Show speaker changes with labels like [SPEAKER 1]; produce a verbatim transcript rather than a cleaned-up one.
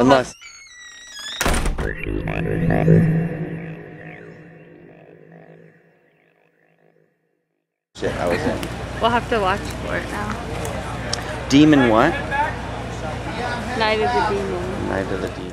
[SPEAKER 1] Unless... Shit, I was in.
[SPEAKER 2] We'll have to watch for it now.
[SPEAKER 1] Demon what?
[SPEAKER 2] Night of the Demon.
[SPEAKER 1] Night of the Demon.